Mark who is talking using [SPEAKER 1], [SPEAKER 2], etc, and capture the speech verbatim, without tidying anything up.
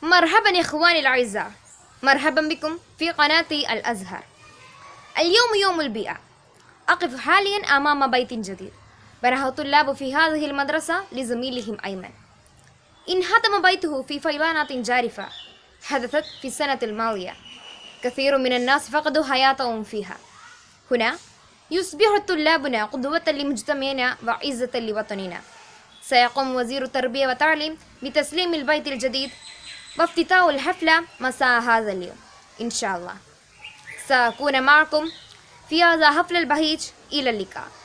[SPEAKER 1] مرحبا يا إخواني الأعزاء، مرحبا بكم في قناتي الأزهر. اليوم يوم البيئة. أقف حاليا أمام بيت جديد بناه الطلاب في هذه المدرسة لزميلهم أيمن. انهدم بيته في فيضانات جارفة حدثت في السنة الماضية. كثير من الناس فقدوا حياتهم فيها. هنا يصبح طلابنا قدوة لمجتمعنا وعزة لوطننا. سيقوم وزير التربية والتعليم بتسليم البيت الجديد وافتتاح الحفلة مساء هذا اليوم إن شاء الله. سأكون معكم في هذا الحفل البهيج. إلى اللقاء.